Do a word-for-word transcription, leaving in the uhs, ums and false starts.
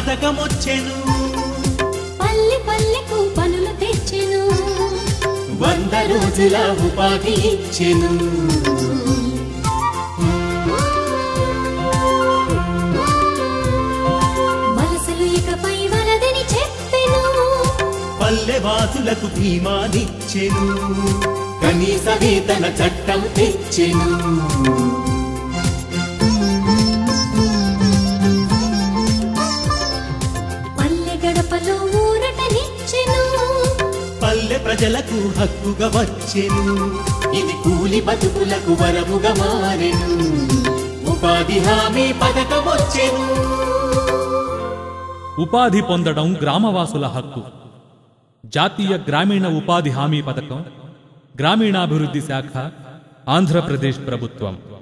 పథకమొచ్చెను పల్లె పల్లెకు పనులు తెచ్చెను వంద రోజుల ఉపాధి ఇచ్చెను వలసలు ఇకపై వలదని చెప్పెను పల్లెవాసులకు ధీమానిచ్చెను కనీస వేతన చట్టం తెచ్చెను పల్లె గడపలో ఊరటనిచ్చెను పల్లె ప్రజలకు హక్కుగా వచ్చెను ఇది కూలి బతుకులకు వరముగా మారెను ఉపాధి హామీ పథకమొచ్చెను ఉపాధి పొందడం గ్రామవాసుల హక్కు. జాతీయ గ్రామీణ ఉపాధి హామీ పథకం, గ్రామీణాభివృద్ధి శాఖ, ఆంధ్రప్రదేశ్ ప్రభుత్వం.